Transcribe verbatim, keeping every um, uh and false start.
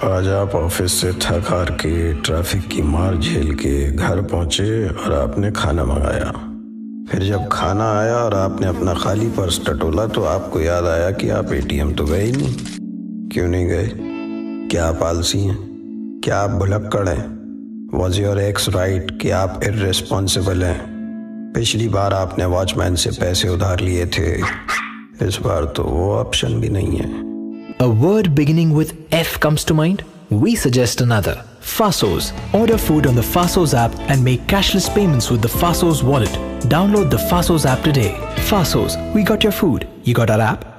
आज आप ऑफिस से थक हार के ट्रैफिक की मार झेल के घर पहुंचे और आपने खाना मंगाया। फिर जब खाना आया और आपने अपना खाली पर्स टटोला तो आपको याद आया कि आप एटीएम तो गए ही नहीं। क्यों नहीं गए? क्या आप आलसी हैं? क्या आप भुलक्कड़ हैं? वॉज योर एक्स राइट कि आप इर्रेस्पॉन्सिबल हैं? पिछली बार आपने वॉचमैन से पैसे उधार लिए थे, इस बार तो वो ऑप्शन भी नहीं है। A word beginning with F comes to mind? We suggest another. Fasos. Order food on the Fasos app and make cashless payments with the Fasos wallet. Download the Fasos app today. Fasos. We got your food. You got our app?